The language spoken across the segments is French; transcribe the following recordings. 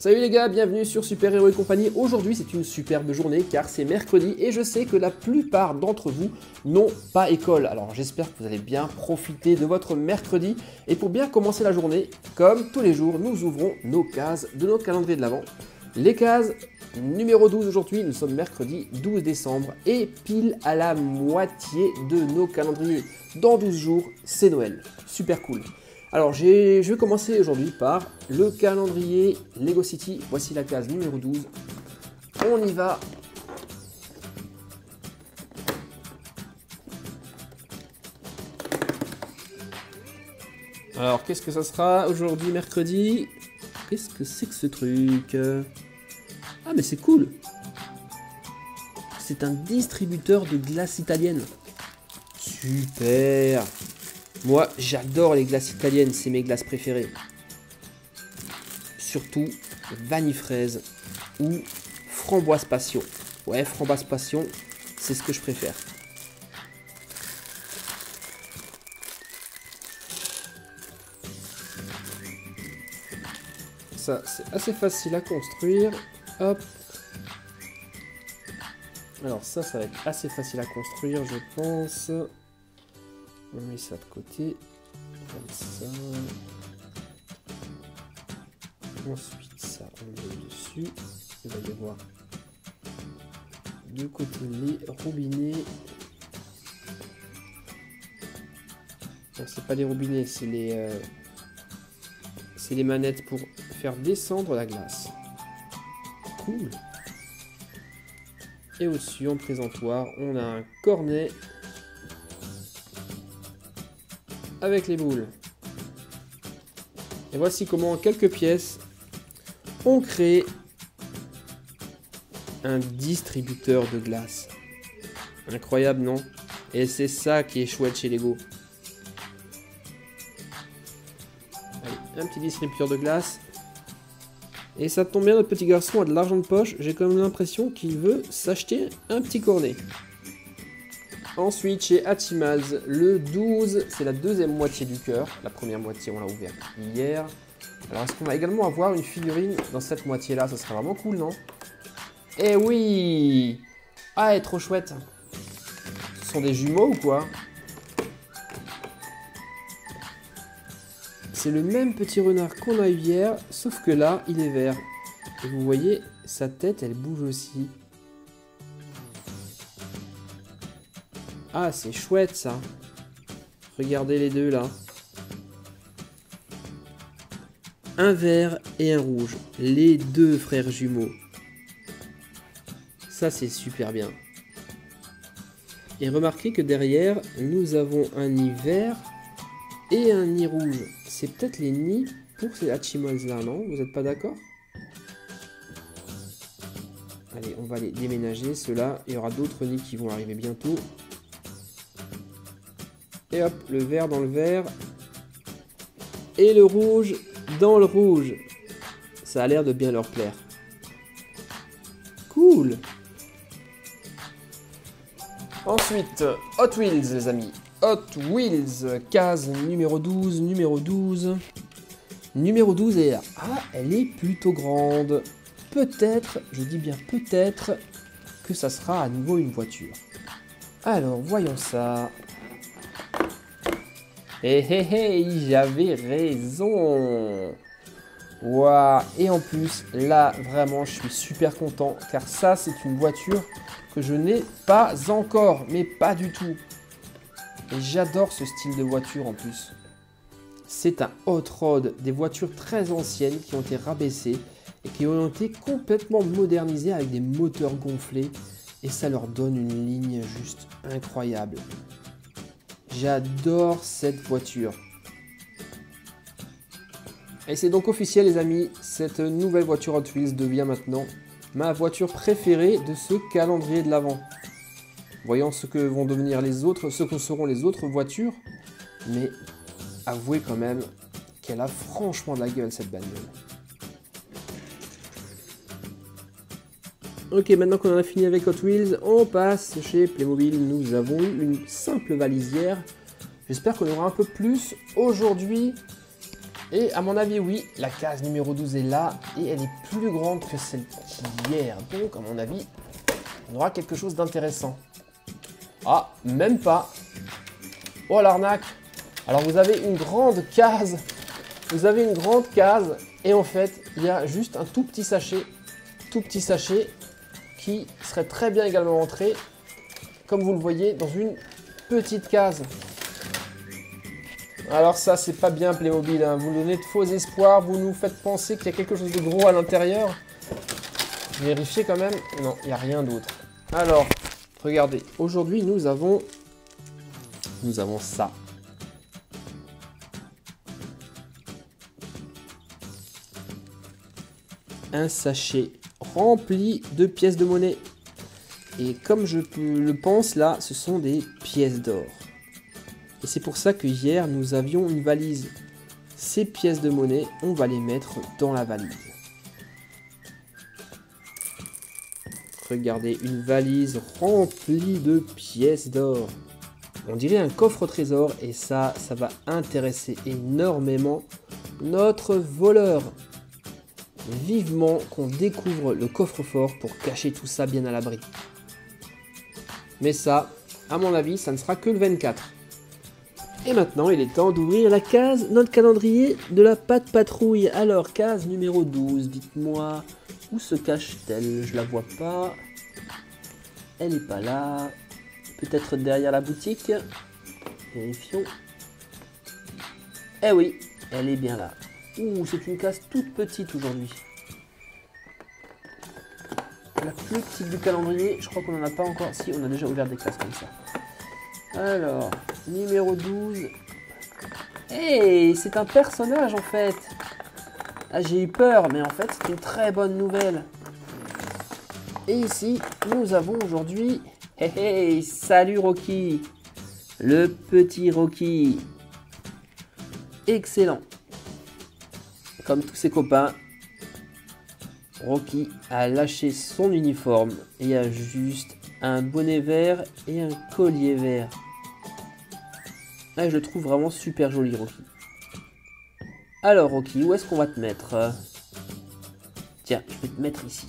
Salut les gars, bienvenue sur Super Héros et compagnie. Aujourd'hui c'est une superbe journée car c'est mercredi et je sais que la plupart d'entre vous n'ont pas école. Alors j'espère que vous allez bien profiter de votre mercredi. Et pour bien commencer la journée, comme tous les jours, nous ouvrons nos cases de notre calendrier de l'Avent. Les cases numéro 12 aujourd'hui, nous sommes mercredi 12 décembre et pile à la moitié de nos calendriers. Dans 12 jours, c'est Noël. Super cool. Alors, je vais commencer aujourd'hui par le calendrier Lego City. Voici la case numéro 12. On y va. Alors, qu'est-ce que ça sera aujourd'hui, mercredi? Qu'est-ce que c'est que ce truc? Ah, mais c'est cool. C'est un distributeur de glace italienne. Super. Moi, j'adore les glaces italiennes, c'est mes glaces préférées. Surtout vanille fraise ou framboise passion. Ouais, framboise passion, c'est ce que je préfère. Ça, c'est assez facile à construire. Hop. Alors ça va être assez facile à construire, je pense. On met ça de côté, comme ça. Ensuite, ça, on met dessus. Il va y avoir de côté les robinets. Non, c'est pas les robinets, c'est les manettes pour faire descendre la glace. Cool. Et au-dessus, en présentoir, on a un cornet avec les boules. Et voici comment en quelques pièces on crée un distributeur de glace. Incroyable, non? Et c'est ça qui est chouette chez Lego. Allez, un petit distributeur de glace. Et ça tombe bien, notre petit garçon a de l'argent de poche. J'ai quand même l'impression qu'il veut s'acheter un petit cornet. Ensuite, chez Hatchimals, le 12, c'est la deuxième moitié du cœur. La première moitié, on l'a ouvert hier. Alors, est-ce qu'on va également avoir une figurine dans cette moitié-là? Ça serait vraiment cool, non? Eh oui! Ah, elle est trop chouette. Ce sont des jumeaux ou quoi? C'est le même petit renard qu'on a eu hier, sauf que là, il est vert. Et vous voyez, sa tête, elle bouge aussi. Ah, c'est chouette ça. Regardez les deux là. Un vert et un rouge. Les deux frères jumeaux. Ça, c'est super bien. Et remarquez que derrière, nous avons un nid vert et un nid rouge. C'est peut-être les nids pour ces Hatchimals là, non? Vous n'êtes pas d'accord? Allez, on va les déménager. Ceux-là, il y aura d'autres nids qui vont arriver bientôt. Et hop, le vert dans le vert. Et le rouge dans le rouge. Ça a l'air de bien leur plaire. Cool. Ensuite, Hot Wheels, les amis. Hot Wheels, case numéro 12, numéro 12. Numéro 12 est là. Ah, elle est plutôt grande. Peut-être, je dis bien peut-être, que ça sera à nouveau une voiture. Alors, voyons ça. Hé hé hé, j'avais raison. Waouh. Et en plus, là, vraiment, je suis super content. Car ça, c'est une voiture que je n'ai pas encore. Mais pas du tout. Et j'adore ce style de voiture en plus. C'est un hot rod. Des voitures très anciennes qui ont été rabaissées. Et qui ont été complètement modernisées avec des moteurs gonflés. Et ça leur donne une ligne juste incroyable. J'adore cette voiture. Et c'est donc officiel les amis, cette nouvelle voiture Hot Wheels devient maintenant ma voiture préférée de ce calendrier de l'Avent. Voyons ce que vont devenir les autres, ce que seront les autres voitures. Mais avouez quand même qu'elle a franchement de la gueule cette bagnole. Ok, maintenant qu'on en a fini avec Hot Wheels, on passe chez Playmobil. Nous avons eu une simple valisière. J'espère qu'on aura un peu plus aujourd'hui. Et à mon avis, oui, la case numéro 12 est là et elle est plus grande que celle d'hier. Donc, à mon avis, on aura quelque chose d'intéressant. Ah, même pas. Oh, l'arnaque. Alors, vous avez une grande case. Vous avez une grande case et en fait, il y a juste un tout petit sachet qui serait très bien également entré, comme vous le voyez, dans une petite case. Alors ça, c'est pas bien Playmobil, hein. Vous nous donnez de faux espoirs, vous nous faites penser qu'il y a quelque chose de gros à l'intérieur. Vérifiez quand même. Non, il n'y a rien d'autre. Alors, regardez, aujourd'hui, nous avons ça. Un sachet rempli de pièces de monnaie. Et comme je le pense, là, ce sont des pièces d'or. Et c'est pour ça que hier, nous avions une valise. Ces pièces de monnaie, on va les mettre dans la valise. Regardez, une valise remplie de pièces d'or. On dirait un coffre au trésor et ça va intéresser énormément notre voleur. Vivement qu'on découvre le coffre-fort pour cacher tout ça bien à l'abri. Mais ça, à mon avis, ça ne sera que le 24. Et maintenant, il est temps d'ouvrir la case, notre calendrier de la Pat' Patrouille. Alors, case numéro 12, dites-moi, où se cache-t-elle? Je la vois pas. Elle n'est pas là. Peut-être derrière la boutique. Vérifions. Eh oui, elle est bien là. Ouh, c'est une case toute petite aujourd'hui. La plus petite du calendrier, je crois qu'on n'en a pas encore. Si, on a déjà ouvert des cases comme ça. Alors, numéro 12. Hey, c'est un personnage en fait. Ah, j'ai eu peur, mais en fait, c'est une très bonne nouvelle. Et ici, nous avons aujourd'hui... Hey, hey, salut Rocky. Le petit Rocky. Excellent. Comme tous ses copains, Rocky a lâché son uniforme et a juste un bonnet vert et un collier vert. Ah, je le trouve vraiment super joli, Rocky. Alors, Rocky, où est-ce qu'on va te mettre? Tiens, je vais te mettre ici.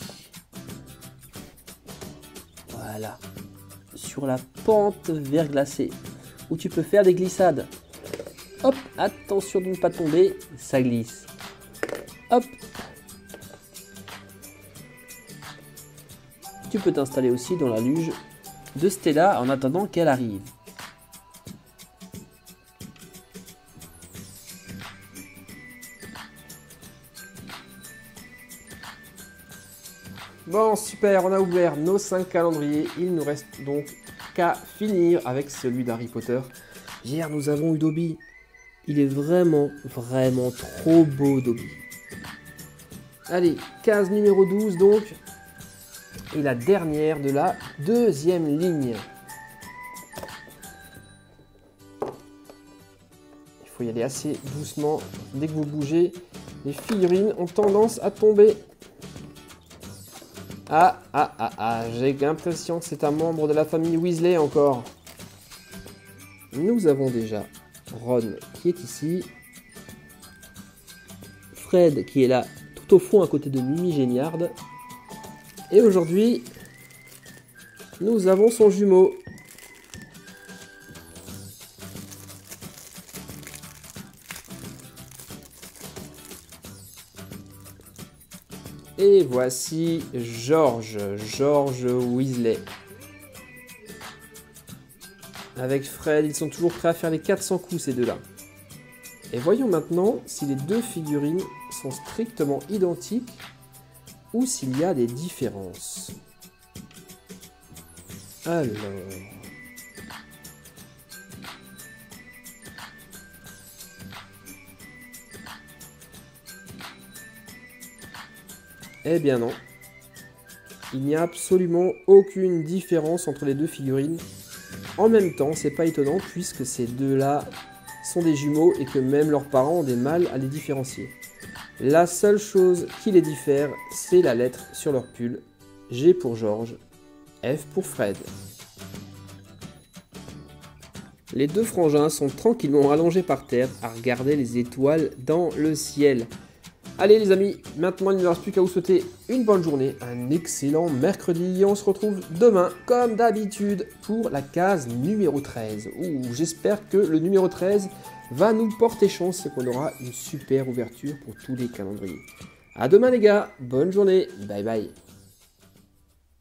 Voilà. Sur la pente verglacée, où tu peux faire des glissades. Hop, attention de ne pas tomber, ça glisse. Hop. Tu peux t'installer aussi dans la luge de Stella en attendant qu'elle arrive. Bon, super, on a ouvert nos 5 calendriers. Il nous reste donc qu'à finir avec celui d'Harry Potter. Hier, nous avons eu Dobby. Il est vraiment, vraiment trop beau, Dobby. Allez, case numéro 12 donc. Et la dernière de la deuxième ligne. Il faut y aller assez doucement. Dès que vous bougez, les figurines ont tendance à tomber. J'ai l'impression que c'est un membre de la famille Weasley encore. Nous avons déjà Ron qui est ici. Fred qui est là tout au fond à côté de Mimi Géniarde. Et aujourd'hui, nous avons son jumeau. Et voici George Weasley. Avec Fred, ils sont toujours prêts à faire les 400 coups ces deux-là. Et voyons maintenant si les deux figurines sont strictement identiques ou s'il y a des différences. Alors... Eh bien non. Il n'y a absolument aucune différence entre les deux figurines. En même temps, c'est pas étonnant puisque ces deux-là sont des jumeaux et que même leurs parents ont des mal à les différencier. La seule chose qui les diffère, c'est la lettre sur leur pull. G pour George, F pour Fred. Les deux frangins sont tranquillement allongés par terre à regarder les étoiles dans le ciel. Allez les amis, maintenant il ne me reste plus qu'à vous souhaiter une bonne journée, un excellent mercredi et on se retrouve demain comme d'habitude pour la case numéro 13. J'espère que le numéro 13 va nous porter chance et qu'on aura une super ouverture pour tous les calendriers. A demain les gars, bonne journée, bye bye.